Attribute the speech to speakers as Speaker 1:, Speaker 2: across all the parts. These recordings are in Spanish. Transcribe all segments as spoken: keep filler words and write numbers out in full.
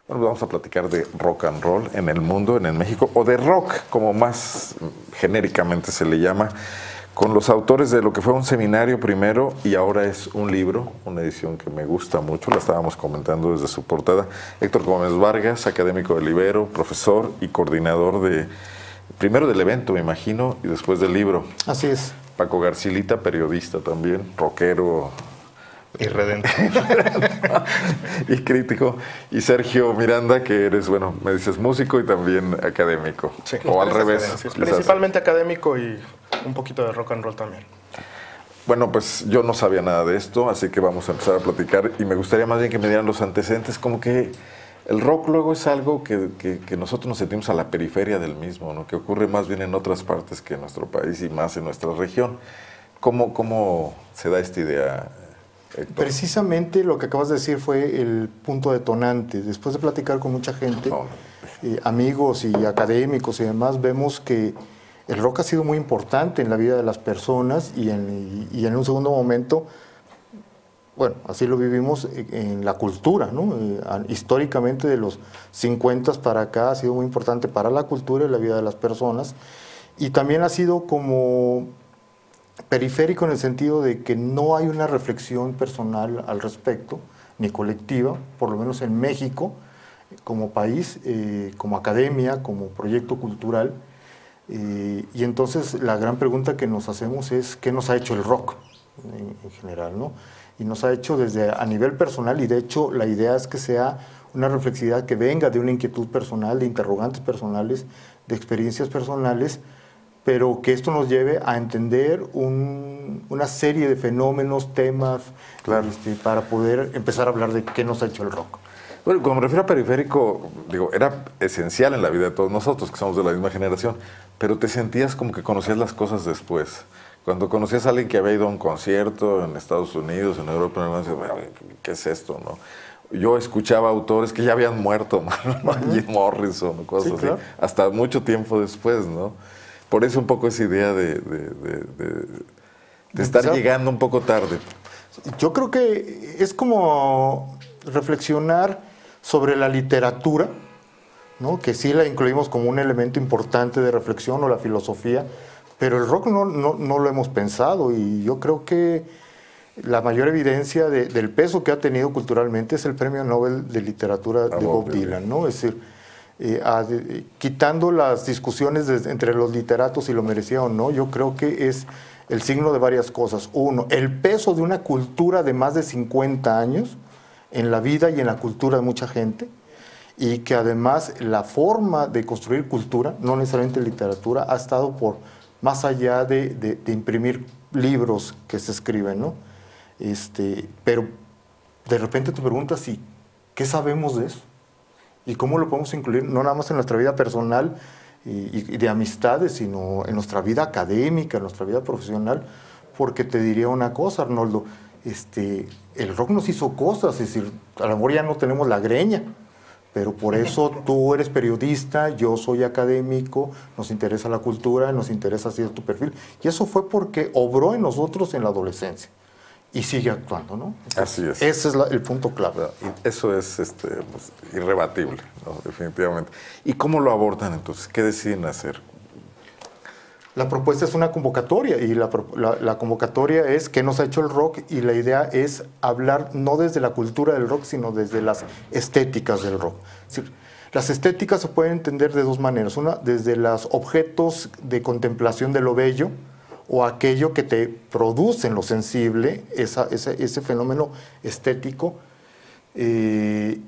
Speaker 1: Bueno, vamos a platicar de rock and roll en el mundo, en el México, o de rock, como más genéricamente se le llama, con los autores de lo que fue un seminario primero y ahora es un libro, una edición que me gusta mucho, la estábamos comentando desde su portada. Héctor Gómez Vargas, académico del Ibero, profesor y coordinador de, primero del evento, me imagino, y después del libro.
Speaker 2: Así es.
Speaker 1: Paco Garcilita, periodista también, rockero.
Speaker 3: Irredento.
Speaker 1: Y crítico. Y Sergio Miranda, que eres, bueno, me dices músico y también académico.
Speaker 3: Sí,
Speaker 1: o al revés.
Speaker 3: Sí, principalmente académico y un poquito de rock and roll también.
Speaker 1: Bueno, pues yo no sabía nada de esto, así que vamos a empezar a platicar. Y me gustaría más bien que me dieran los antecedentes, como que el rock luego es algo que, que, que nosotros nos sentimos a la periferia del mismo, ¿no? Que ocurre más bien en otras partes que en nuestro país y más en nuestra región. ¿Cómo, cómo se da esta idea, Héctor?
Speaker 2: Precisamente lo que acabas de decir fue el punto detonante. Después de platicar con mucha gente,
Speaker 1: No.
Speaker 2: eh, amigos y académicos y demás, vemos que el rock ha sido muy importante en la vida de las personas y en, y en un segundo momento, bueno, así lo vivimos en la cultura, ¿no? Eh, históricamente de los cincuenta para acá ha sido muy importante para la cultura y la vida de las personas, y también ha sido como periférico en el sentido de que no hay una reflexión personal al respecto, ni colectiva, por lo menos en México, como país, eh, como academia, como proyecto cultural. Eh, y entonces la gran pregunta que nos hacemos es ¿qué nos ha hecho el rock en, en general, ¿no? Y nos ha hecho desde a nivel personal, y de hecho la idea es que sea una reflexividad que venga de una inquietud personal, de interrogantes personales, de experiencias personales, pero que esto nos lleve a entender un, una serie de fenómenos, temas,
Speaker 1: Claro.
Speaker 2: este, para poder empezar a hablar de qué nos ha hecho el rock.
Speaker 1: Bueno, cuando me refiero a periférico, digo, era esencial en la vida de todos nosotros, que somos de la misma generación, pero te sentías como que conocías las cosas después. Cuando conocías a alguien que había ido a un concierto en Estados Unidos, en Europa, en decías, bueno, ¿qué es esto, no? Yo escuchaba autores que ya habían muerto, ¿no? Jim Morrison, cosas
Speaker 2: Sí,
Speaker 1: así,
Speaker 2: claro.
Speaker 1: hasta mucho tiempo después, ¿no? Por eso un poco esa idea de, de, de, de, de estar
Speaker 2: Empezar.
Speaker 1: llegando un poco tarde.
Speaker 2: Yo creo que es como reflexionar sobre la literatura, ¿no? Que sí la incluimos como un elemento importante de reflexión, o la filosofía, pero el rock no, no, no lo hemos pensado, y yo creo que la mayor evidencia de, del peso que ha tenido culturalmente es el Premio Nobel de Literatura de Bob Dylan, ¿no? Es decir, eh, a, de, quitando las discusiones de, entre los literatos si lo merecía o no, yo creo que es el signo de varias cosas. Uno, el peso de una cultura de más de cincuenta años en la vida y en la cultura de mucha gente, y que además la forma de construir cultura, no necesariamente literatura, ha estado por más allá de, de, de imprimir libros que se escriben, ¿no? Este, pero de repente te preguntas, ¿y qué sabemos de eso? ¿Y cómo lo podemos incluir, no nada más en nuestra vida personal y, y de amistades, sino en nuestra vida académica, en nuestra vida profesional? Porque te diría una cosa, Arnoldo, este, el rock nos hizo cosas, es decir, a lo mejor ya no tenemos la greña, pero por eso tú eres periodista, yo soy académico, nos interesa la cultura, nos interesa así tu perfil, y eso fue porque obró en nosotros en la adolescencia. Y sigue actuando, ¿no?
Speaker 1: Así es.
Speaker 2: Ese es la, el punto clave.
Speaker 1: Y eso es este, pues, irrebatible, ¿no? Definitivamente. ¿Y cómo lo abordan entonces? ¿Qué deciden hacer?
Speaker 2: La propuesta es una convocatoria, y la, la, la convocatoria es qué nos ha hecho el rock, y la idea es hablar no desde la cultura del rock, sino desde las estéticas del rock. Es decir, las estéticas se pueden entender de dos maneras. Una, desde los objetos de contemplación de lo bello, o aquello que te produce en lo sensible, esa, ese, ese fenómeno estético, eh,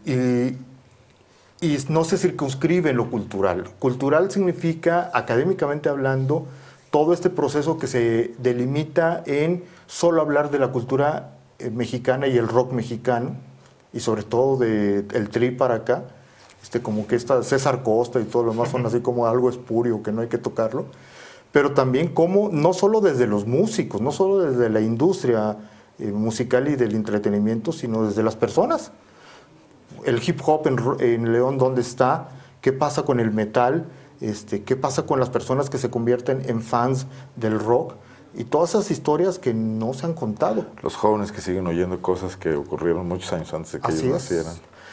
Speaker 2: y, y no se circunscribe en lo cultural. Cultural significa, académicamente hablando, todo este proceso que se delimita en solo hablar de la cultura eh, mexicana y el rock mexicano, y sobre todo del de, tri para acá, este, como que esta César Costa y todo lo demás son así como algo espurio que no hay que tocarlo, pero también como, no solo desde los músicos, no solo desde la industria eh, musical y del entretenimiento, sino desde las personas. El hip hop en, en León, ¿dónde está? ¿Qué pasa con el metal? Este, ¿Qué pasa con las personas que se convierten en fans del rock? Y todas esas historias que no se han contado.
Speaker 1: Los jóvenes que siguen oyendo cosas que ocurrieron muchos años antes de que
Speaker 2: Así
Speaker 1: ellos
Speaker 2: es.
Speaker 1: nacieran.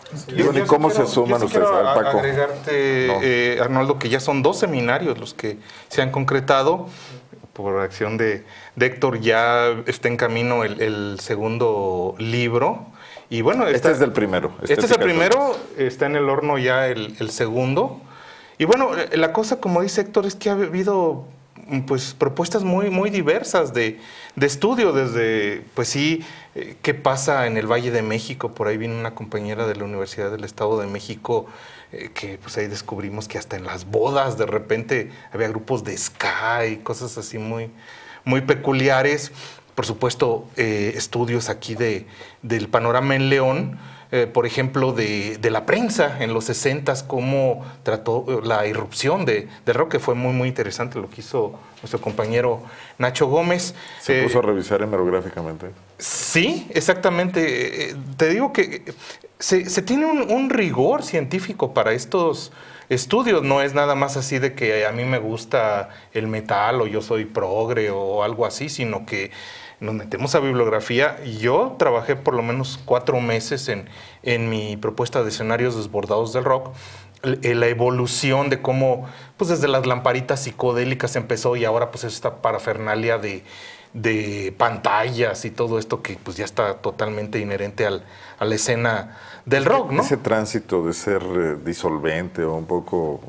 Speaker 1: Y bueno, ¿y cómo se suman ustedes al Paco?
Speaker 4: Agregarte,
Speaker 1: No.
Speaker 4: eh, Arnoldo, que ya son dos seminarios los que se han concretado. Por acción de, de Héctor ya está en camino el, el segundo libro. Y bueno,
Speaker 1: Este
Speaker 4: está-
Speaker 1: es del primero.
Speaker 4: Este es el
Speaker 1: Estética.
Speaker 4: primero, está en el horno ya el, el segundo. Y bueno, eh, la cosa, como dice Héctor, es que ha habido mm, pues propuestas muy, muy diversas de, de estudio, desde, pues sí, eh, qué pasa en el Valle de México. Por ahí vino una compañera de la Universidad del Estado de México, eh, que pues ahí descubrimos que hasta en las bodas de repente había grupos de ska y cosas así muy, muy peculiares. Por supuesto, eh, estudios aquí de, del panorama en León, eh, por ejemplo, de, de la prensa en los sesentas, cómo trató eh, la irrupción de, del rock, que fue muy, muy interesante lo que hizo nuestro compañero Nacho Gómez.
Speaker 1: Se
Speaker 4: Eh,
Speaker 1: puso a revisar hemerográficamente.
Speaker 4: Sí, exactamente. Eh, Te digo que se, se tiene un, un rigor científico para estos estudios. No es nada más así de que a mí me gusta el metal o yo soy progre o algo así, sino que nos metemos a bibliografía. Yo trabajé por lo menos cuatro meses en, en mi propuesta de escenarios desbordados del rock. L- La evolución de cómo, pues desde las lamparitas psicodélicas empezó y ahora pues esta parafernalia de, de pantallas y todo esto que pues ya está totalmente inherente al, a la escena del rock, ¿no?
Speaker 1: Ese tránsito de ser eh, disolvente o un poco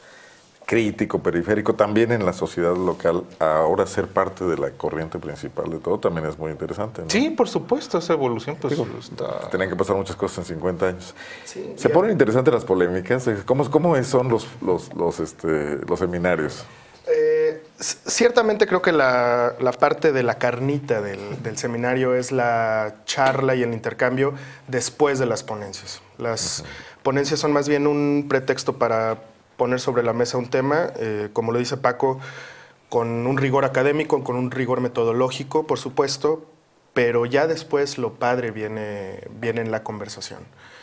Speaker 1: crítico, periférico, también en la sociedad local, a ahora ser parte de la corriente principal de todo, también es muy interesante, ¿no?
Speaker 4: Sí, por supuesto, esa evolución pues está...
Speaker 1: Tenían que pasar muchas cosas en cincuenta años.
Speaker 3: Sí,
Speaker 1: Se
Speaker 3: ya.
Speaker 1: ponen interesantes las polémicas. ¿Cómo, cómo es- son los, los, los, este, los seminarios?
Speaker 3: Eh, c- ciertamente creo que la, la parte de la carnita del, del seminario es la charla y el intercambio después de las ponencias. Las ponencias son más bien un pretexto para poner sobre la mesa un tema, eh, como lo dice Paco, con un rigor académico, con un rigor metodológico, por supuesto, pero ya después lo padre viene, viene en la conversación.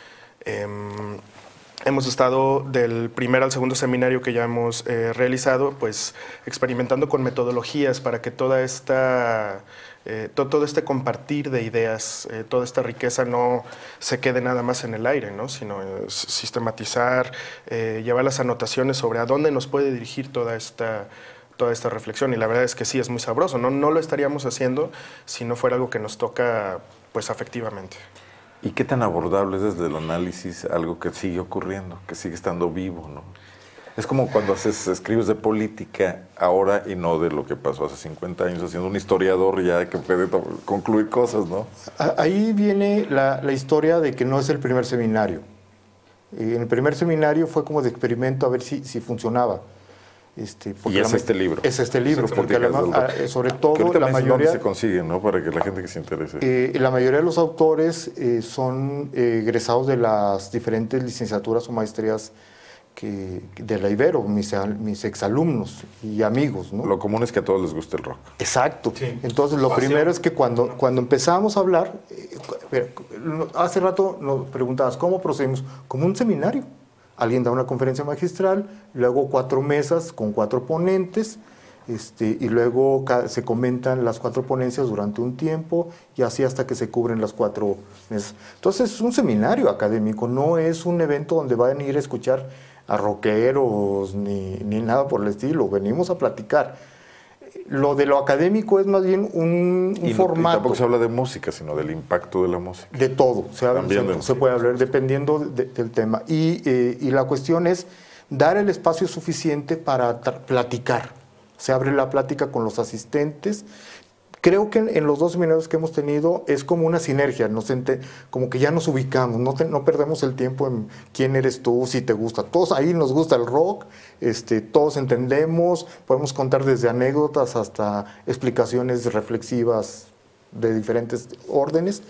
Speaker 3: Em, Hemos estado del primer al segundo seminario que ya hemos eh, realizado, pues experimentando con metodologías para que toda esta, eh, to- todo este compartir de ideas, eh, toda esta riqueza no se quede nada más en el aire, ¿no? Sino eh, s- sistematizar, eh, llevar las anotaciones sobre a dónde nos puede dirigir toda esta, toda esta reflexión. Y la verdad es que sí, es muy sabroso. No, no lo estaríamos haciendo si no fuera algo que nos toca pues afectivamente.
Speaker 1: ¿Y qué tan abordable es desde el análisis algo que sigue ocurriendo, que sigue estando vivo, ¿no? Es como cuando haces, escribes de política ahora y no de lo que pasó hace cincuenta años, haciendo un historiador ya que puede to- concluir cosas, ¿no?
Speaker 2: A- Ahí viene la, la historia de que no es el primer seminario. Eh, En el primer seminario fue como de experimento a ver si, si funcionaba. Este, porque
Speaker 1: Y es
Speaker 2: la ma-
Speaker 1: este libro.
Speaker 2: Es este libro,
Speaker 1: Exactamente,
Speaker 2: porque la
Speaker 1: que es
Speaker 2: ma-
Speaker 1: del rock.
Speaker 2: ah, sobre
Speaker 1: Que
Speaker 2: todo
Speaker 1: ahorita
Speaker 2: la
Speaker 1: me dices dónde
Speaker 2: mayoría,
Speaker 1: se consiguen, ¿no? Para que la gente que se interese.
Speaker 2: eh, la mayoría de los autores eh, son eh, egresados de las diferentes licenciaturas o maestrías que, de la Ibero, mis, al- mis exalumnos y amigos, ¿no?
Speaker 1: Lo común es que a todos les guste el rock.
Speaker 2: Exacto.
Speaker 4: Sí.
Speaker 2: Entonces, lo
Speaker 4: Pasión.
Speaker 2: primero es que cuando, cuando empezamos a hablar, eh, ver, no- hace rato nos preguntabas, ¿cómo procedemos? Como un seminario. Alguien da una conferencia magistral, luego cuatro mesas con cuatro ponentes, este, y luego ca- se comentan las cuatro ponencias durante un tiempo, y así hasta que se cubren las cuatro mesas. Entonces, es un seminario académico, no es un evento donde van a ir a escuchar a rockeros ni, ni nada por el estilo, venimos a platicar. Lo de lo académico es más bien un, un
Speaker 1: Y, no- y
Speaker 2: formato
Speaker 1: tampoco se habla de música, sino del impacto de la música.
Speaker 2: de todo, se, habla-
Speaker 1: También
Speaker 2: se-
Speaker 1: de-
Speaker 2: se puede hablar dependiendo de- del tema. Y, eh, y la cuestión es dar el espacio suficiente para tra- platicar. Se abre la plática con los asistentes. Creo que en, en los dos seminarios que hemos tenido es como una sinergia, nos ente- como que ya nos ubicamos, no, te- no perdemos el tiempo en quién eres tú, si te gusta. Todos ahí nos gusta el rock, este, todos entendemos, podemos contar desde anécdotas hasta explicaciones reflexivas de diferentes órdenes.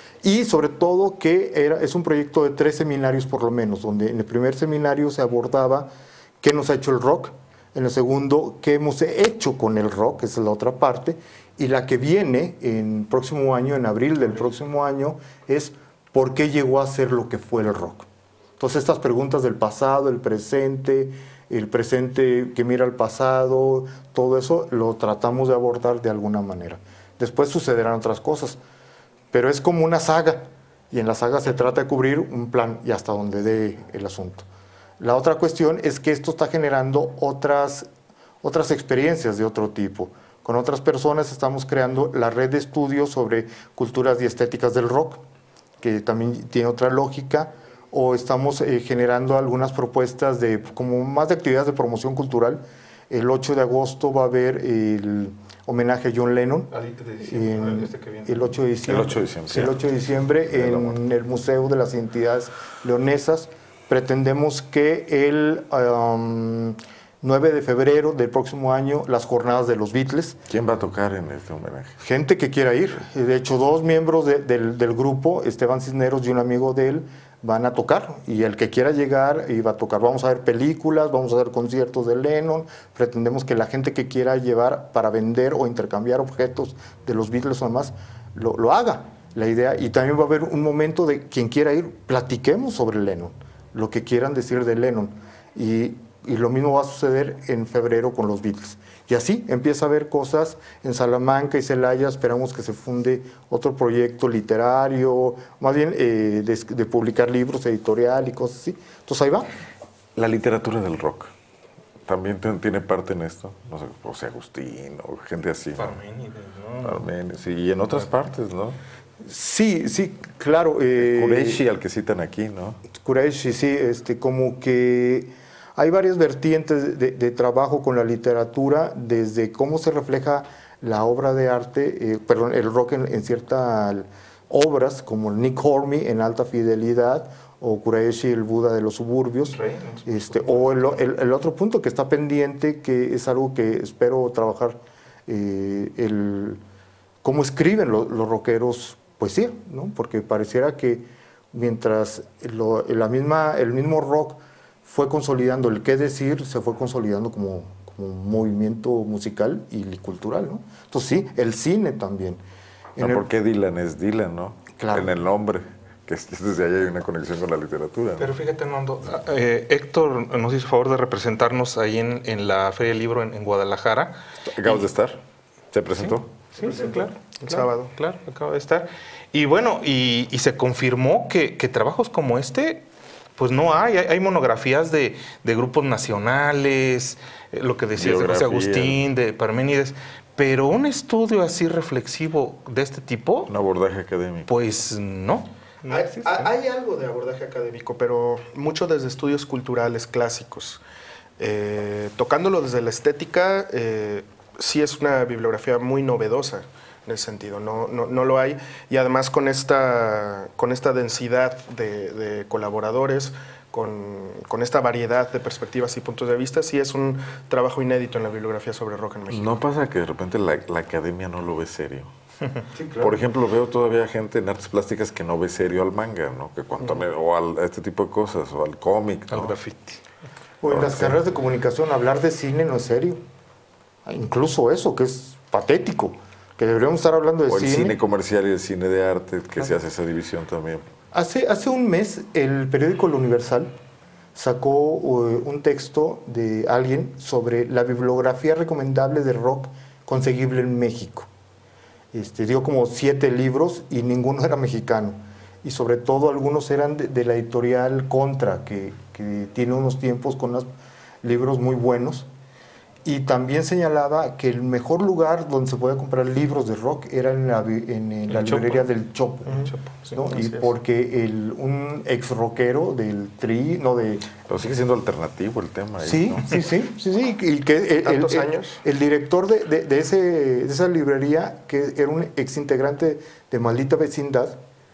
Speaker 2: Y sobre todo que era, es un proyecto de tres seminarios por lo menos, donde en el primer seminario se abordaba qué nos ha hecho el rock, en el segundo qué hemos hecho con el rock, esa es la otra parte, y la que viene en próximo año, en abril del próximo año, es por qué llegó a ser lo que fue el rock. Entonces estas preguntas del pasado, el presente, el presente que mira al pasado, todo eso lo tratamos de abordar de alguna manera. Después sucederán otras cosas, pero es como una saga. Y en la saga se trata de cubrir un plan y hasta donde dé el asunto. La otra cuestión es que esto está generando otras, otras experiencias de otro tipo. Con otras personas estamos creando la red de estudios sobre culturas y estéticas del rock, que también tiene otra lógica, o estamos eh, generando algunas propuestas de como más de actividades de promoción cultural. El ocho de agosto va a haber el homenaje a John Lennon. En, este que viene. El ocho de diciembre.
Speaker 1: El ocho de diciembre.
Speaker 2: El ocho de diciembre en el Museo de las Identidades Leonesas. Pretendemos que el um, nueve de febrero del próximo año, las jornadas de los Beatles.
Speaker 1: ¿Quién va a tocar en este homenaje?
Speaker 2: Gente que quiera ir. De hecho, dos miembros de, del, del grupo, Esteban Cisneros y un amigo de él, van a tocar. Y el que quiera llegar, y va a tocar. Vamos a ver películas, vamos a ver conciertos de Lennon. Pretendemos que la gente que quiera llevar para vender o intercambiar objetos de los Beatles o demás, lo, lo haga. La idea. Y también va a haber un momento de quien quiera ir, platiquemos sobre Lennon, lo que quieran decir de Lennon. Y, y lo mismo va a suceder en febrero con los Beatles. Y así empieza a haber cosas en Salamanca y Celaya. Esperamos que se funde otro proyecto literario, más bien eh, de, de publicar libros, editorial y cosas así. Entonces ahí va.
Speaker 1: La literatura del rock también tiene parte en esto. No sé, José Agustín o gente así.
Speaker 4: Parménides, ¿no?
Speaker 1: Parménides, sí, y en otras partes, ¿no?
Speaker 2: Sí, sí, claro. Eh,
Speaker 1: Kureishi, al que citan aquí, ¿no?
Speaker 2: Kureishi, sí, este, como que hay varias vertientes de, de trabajo con la literatura, desde cómo se refleja la obra de arte, eh, perdón, el rock en, en ciertas obras, como Nick Hornby en Alta Fidelidad, o Kureishi, el Buda de los suburbios.
Speaker 4: Rey, no
Speaker 2: este, o el, el, el otro punto que está pendiente, que es algo que espero trabajar, eh, el, cómo escriben lo, los rockeros poesía, ¿no? Porque pareciera que mientras lo, la misma, el mismo rock fue consolidando el qué decir, se fue consolidando como, como un movimiento musical y cultural, ¿no? Entonces sí, el cine también.
Speaker 1: No,
Speaker 2: el,
Speaker 1: porque Dylan es Dylan, ¿no?
Speaker 2: Claro.
Speaker 1: En el nombre, que desde ahí hay una conexión con la literatura, ¿no?
Speaker 4: Pero fíjate, Nando, eh, Héctor nos hizo favor de representarnos ahí en, en la Feria del Libro en, en Guadalajara.
Speaker 1: ¿Acabas
Speaker 4: y,
Speaker 1: de estar? ¿Se presentó?
Speaker 4: Sí, sí, sí, claro.
Speaker 3: El
Speaker 4: claro,
Speaker 3: sábado.
Speaker 4: Claro, acaba de estar. Y bueno, y, y se confirmó que, que trabajos como este, pues no hay. Hay, hay monografías de, de grupos nacionales, eh, lo que decías de José Agustín, de Parménides, pero un estudio así reflexivo de este tipo,
Speaker 1: Un abordaje académico.
Speaker 4: pues no. no
Speaker 3: hay,
Speaker 4: existe.
Speaker 3: hay algo de abordaje académico, pero mucho desde estudios culturales clásicos. Eh, tocándolo desde la estética, eh, sí es una bibliografía muy novedosa en ese sentido, no, no, no lo hay. Y además con esta, con esta densidad de, de colaboradores, con, con esta variedad de perspectivas y puntos de vista, sí es un trabajo inédito en la bibliografía sobre rock en México.
Speaker 1: ¿No pasa que de repente la, la academia no lo ve serio?
Speaker 2: sí, claro.
Speaker 1: Por ejemplo, veo todavía gente en artes plásticas que no ve serio al manga, ¿no? Que cuanto me- o al, a este tipo de cosas, o al cómic,
Speaker 4: Al
Speaker 1: ¿no?
Speaker 4: graffiti.
Speaker 2: O en las
Speaker 1: sí.
Speaker 2: carreras de comunicación, hablar de cine no es serio. Incluso eso, que es patético, que deberíamos estar hablando de
Speaker 1: O el
Speaker 2: cine.
Speaker 1: cine comercial y el cine de arte, que se hace esa división también.
Speaker 2: Hace, hace un mes el periódico El Universal sacó uh, un texto de alguien sobre la bibliografía recomendable de rock conseguible en México. Este, dio como siete libros y ninguno era mexicano. Y sobre todo algunos eran de, de la editorial Contra, que, que tiene unos tiempos con unos libros muy buenos. Y también señalaba que el mejor lugar donde se podía comprar libros de rock era en la, vi- en, en la
Speaker 4: El Chopo.
Speaker 2: librería del Chopo.
Speaker 4: El Chopo, sí,
Speaker 2: ¿no?
Speaker 4: así
Speaker 2: Y
Speaker 4: es.
Speaker 2: porque el, un ex rockero del Tri, no de...
Speaker 1: Pero sigue siendo alternativo el tema ahí,
Speaker 2: Sí,
Speaker 1: ¿no?
Speaker 2: sí, sí, sí, sí. Y que el, el-
Speaker 3: ¿Tantos
Speaker 2: el-
Speaker 3: años?
Speaker 2: el director de, de- de ese, de esa librería, que era un ex integrante de Maldita Vecindad,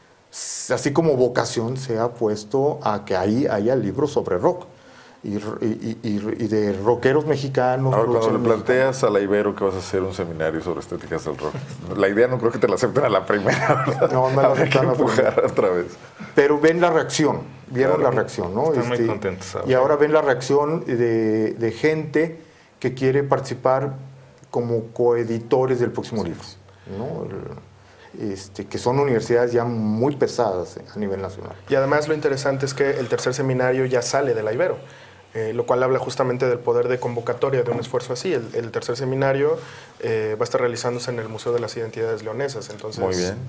Speaker 2: s- así como vocación se ha puesto a que ahí haya libros sobre rock. Y, y- y- y de rockeros mexicanos.
Speaker 1: Ahora, cuando le
Speaker 2: producciones
Speaker 1: planteas a la Ibero que vas a hacer un seminario sobre estéticas del rock, la idea no creo que te la acepten a la primera, ¿verdad?
Speaker 2: No, no la
Speaker 1: Habrá que
Speaker 2: aceptan a la
Speaker 1: empujar otra vez.
Speaker 2: Pero ven la reacción, vieron
Speaker 1: Claro.
Speaker 2: la reacción, ¿no?
Speaker 4: Están muy contentos ahora.
Speaker 2: Y ahora ven la reacción de, de gente que quiere participar como coeditores del próximo libro, ¿no? El- Este, que son universidades ya muy pesadas a nivel nacional.
Speaker 3: Y además lo interesante es que el tercer seminario ya sale de la Ibero, eh, lo cual habla justamente del poder de convocatoria de un esfuerzo así. El, el tercer seminario eh, va a estar realizándose en el Museo de las Identidades Leonesas. Entonces,
Speaker 1: Muy bien.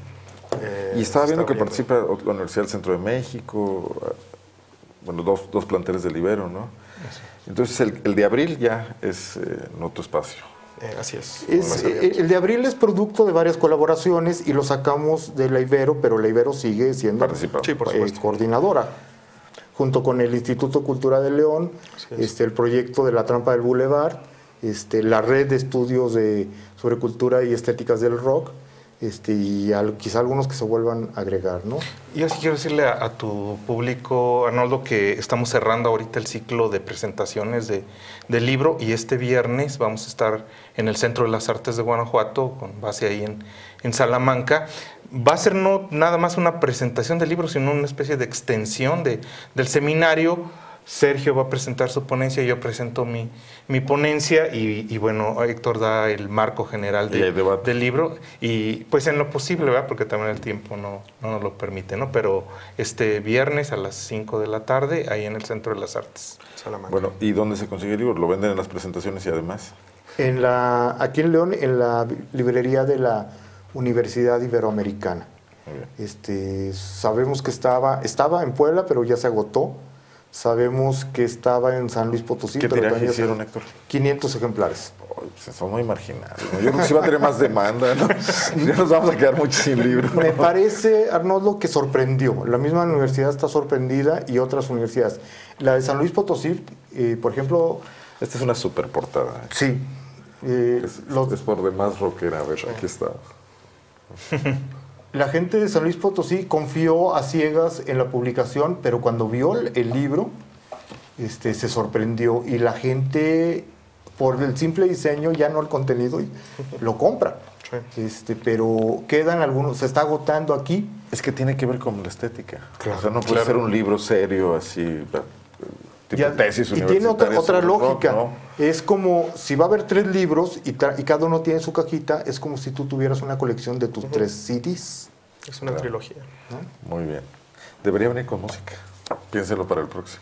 Speaker 3: Eh,
Speaker 1: Y estaba viendo que
Speaker 3: abriendo.
Speaker 1: participa la Universidad del Centro de México, bueno, dos, dos planteles del Ibero, ¿no? Entonces el, el de abril ya es eh, en otro espacio.
Speaker 3: Eh, así es.
Speaker 2: Es,
Speaker 3: más
Speaker 2: eh,
Speaker 3: abierto.
Speaker 2: el de abril es producto de varias colaboraciones y lo sacamos de la Ibero, pero la Ibero sigue siendo
Speaker 1: Participa.
Speaker 3: Sí, por
Speaker 2: eh,
Speaker 3: supuesto.
Speaker 2: coordinadora, junto con el Instituto Cultural de León,
Speaker 3: Así es.
Speaker 2: este, el proyecto de la Trampa del Boulevard, este, la red de estudios de, sobre cultura y estéticas del rock, este, y al- quizá algunos que se vuelvan a agregar, ¿no?
Speaker 4: Yo sí quiero decirle a, a tu público, Arnoldo, que estamos cerrando ahorita el ciclo de presentaciones de, del libro y este viernes vamos a estar en el Centro de las Artes de Guanajuato, con base ahí en, en Salamanca. Va a ser no nada más una presentación del libro, sino una especie de extensión de, del seminario. Sergio va a presentar su ponencia, yo presento mi, mi ponencia y, y bueno, Héctor da el marco general
Speaker 1: Y
Speaker 4: de-
Speaker 1: hay debate.
Speaker 4: del libro y pues en lo posible, ¿verdad? Porque también el tiempo no, no nos lo permite, ¿no? Pero este viernes a las cinco de la tarde, ahí en el Centro de las Artes.
Speaker 3: Salamanca.
Speaker 1: Bueno, ¿y dónde se consigue el libro? ¿Lo venden en las presentaciones y además?
Speaker 2: En la, aquí en León, en la librería de la Universidad Iberoamericana.
Speaker 1: Muy bien.
Speaker 2: Este, sabemos que estaba, estaba en Puebla, pero ya se agotó. Sabemos que estaba en San Luis Potosí.
Speaker 1: ¿Qué
Speaker 2: pero
Speaker 1: tiraje
Speaker 2: también se-
Speaker 1: hicieron, Héctor?
Speaker 2: quinientos ejemplares.
Speaker 1: Ay, pues son muy marginales, ¿no? Yo creo que sí va a tener más demanda, ¿no? Ya nos vamos a quedar mucho sin libros.
Speaker 2: Me parece, Arnoldo, que sorprendió. La misma universidad está sorprendida y otras universidades. La de San Luis Potosí, eh, por ejemplo,
Speaker 1: Esta es una super portada. ¿eh?
Speaker 2: sí. eh,
Speaker 1: Es,
Speaker 2: los-
Speaker 1: es por demás rockera. A ver, aquí estamos.
Speaker 2: La gente de San Luis Potosí confió a ciegas en la publicación, pero cuando vio el, el libro, este, se sorprendió y la gente, por el simple diseño, ya no el contenido, y lo compra.
Speaker 3: Sí.
Speaker 2: Este, pero quedan algunos, se está agotando aquí.
Speaker 1: Es que tiene que ver con la estética.
Speaker 2: Claro,
Speaker 1: o sea, no puede
Speaker 4: claro.
Speaker 1: ser un libro serio así, eh, tipo
Speaker 2: Ya-
Speaker 1: tesis
Speaker 2: y tiene otra,
Speaker 1: universitaria
Speaker 2: otra
Speaker 1: sobre rock,
Speaker 2: lógica.
Speaker 1: ¿no?
Speaker 2: Es como si va a haber tres libros y, tra- y cada uno tiene su cajita, es como si tú tuvieras una colección de tus tres C Ds.
Speaker 3: Es una
Speaker 1: Claro.
Speaker 3: trilogía.
Speaker 1: Muy bien. Debería venir con música. Piénselo para el próximo.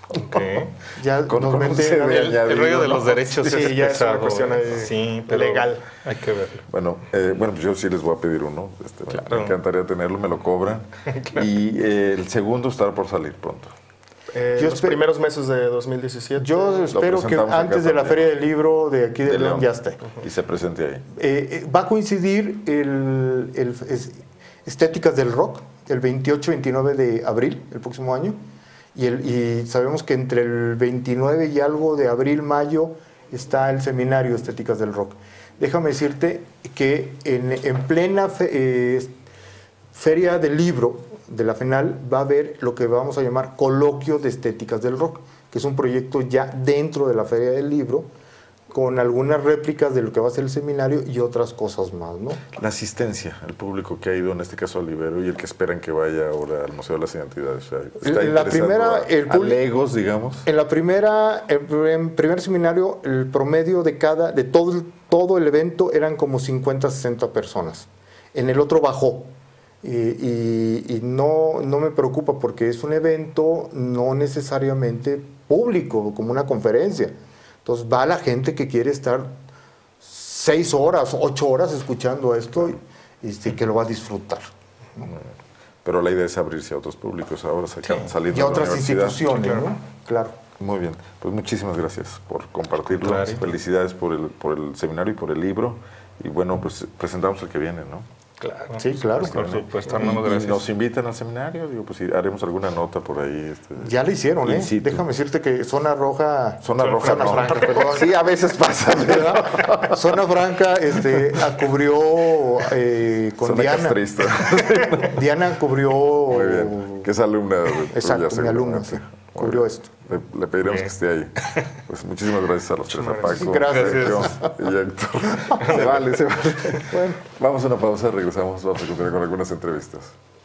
Speaker 2: Ya
Speaker 1: Con-
Speaker 2: nos
Speaker 1: con
Speaker 2: mete-
Speaker 1: ese de
Speaker 4: El, el
Speaker 1: añadido,
Speaker 4: rollo de
Speaker 1: ¿no?
Speaker 4: los derechos
Speaker 3: Sí,
Speaker 4: es
Speaker 3: ya es una
Speaker 4: pesado,
Speaker 3: cuestión
Speaker 4: ¿eh?
Speaker 3: ahí
Speaker 4: Sí, pero
Speaker 3: legal.
Speaker 4: hay que verlo.
Speaker 1: Bueno, eh, bueno, pues yo sí les voy a pedir uno. Este, me-
Speaker 4: Claro.
Speaker 1: Me encantaría tenerlo, me lo cobran. Y eh, el segundo estará por salir pronto.
Speaker 3: Eh,
Speaker 2: Yo
Speaker 3: los
Speaker 2: espe-
Speaker 3: primeros meses de dos mil diecisiete.
Speaker 2: Yo espero que
Speaker 1: presentamos acá
Speaker 2: antes de la
Speaker 1: también.
Speaker 2: Feria del Libro de aquí de,
Speaker 1: De
Speaker 2: León,
Speaker 1: León.
Speaker 2: ya esté.
Speaker 1: Y se presente ahí.
Speaker 2: Eh, eh, va a coincidir el, el- es- Estéticas del Rock, el veintiocho veintinueve de abril, el próximo año. Y, el, y sabemos que entre el veintinueve y algo de abril, mayo, está el seminario Estéticas del Rock. Déjame decirte que en, en plena fe- eh, Feria del Libro de la FENAL va a haber lo que vamos a llamar Coloquio de Estéticas del Rock, que es un proyecto ya dentro de la Feria del Libro, con algunas réplicas de lo que va a ser el seminario y otras cosas más, ¿no?
Speaker 1: La asistencia, el público que ha ido, en este caso al Ibero, y el que esperan que vaya ahora al Museo de las Identidades. O sea, está
Speaker 2: La
Speaker 1: interesando
Speaker 2: primera,
Speaker 1: a-
Speaker 2: el
Speaker 1: a
Speaker 2: público-
Speaker 1: legos, digamos.
Speaker 2: En la primera, en en primer seminario, el promedio de cada, de todo el, todo el evento eran como cincuenta, sesenta personas. En el otro bajó. Y, y- y no, no me preocupa porque es un evento no necesariamente público, como una conferencia. Entonces va la gente que quiere estar seis horas, ocho horas escuchando esto y, y sí que lo va a disfrutar.
Speaker 1: Pero la idea es abrirse a otros públicos ahora, sacar, salir
Speaker 2: Y
Speaker 1: de
Speaker 2: a
Speaker 1: la
Speaker 2: otras
Speaker 1: universidad.
Speaker 2: instituciones,
Speaker 3: claro.
Speaker 2: ¿no? Claro.
Speaker 1: Muy bien, pues muchísimas gracias por compartirlo.
Speaker 4: Claro.
Speaker 1: Felicidades por el, por el seminario y por el libro. Y bueno, pues presentamos el que viene, ¿no?
Speaker 4: Claro.
Speaker 2: Sí, claro.
Speaker 4: Por supuesto,
Speaker 1: Y,
Speaker 4: Arnoldo,
Speaker 1: y
Speaker 4: gracias.
Speaker 1: nos invitan al seminario, digo, pues sí, haremos alguna nota por ahí. Este,
Speaker 2: Ya le hicieron, ¿eh?
Speaker 1: in situ.
Speaker 2: Déjame decirte que Zona Roja...
Speaker 1: Zona roja,
Speaker 2: Zona
Speaker 1: no.
Speaker 2: Franca, perdón.
Speaker 1: Sí, a veces pasa.
Speaker 2: ¿verdad? Zona Franca este, a- cubrió eh, con
Speaker 1: Zona
Speaker 2: Diana.
Speaker 1: castrista.
Speaker 2: Diana cubrió...
Speaker 1: Muy bien, que es alumna de
Speaker 2: Exacto,
Speaker 1: tuya,
Speaker 2: mi alumna, sí.
Speaker 1: seguramente. Muy
Speaker 2: Cubrió
Speaker 1: bien.
Speaker 2: esto.
Speaker 1: Le, le pediremos
Speaker 4: Bien.
Speaker 1: que esté ahí. Pues muchísimas gracias a los tres, a
Speaker 3: Muchísimas
Speaker 1: Paco,
Speaker 2: gracias.
Speaker 1: Sergio y Héctor. Se vale, se vale. Bueno, vamos a una pausa, regresamos, vamos a continuar con algunas entrevistas.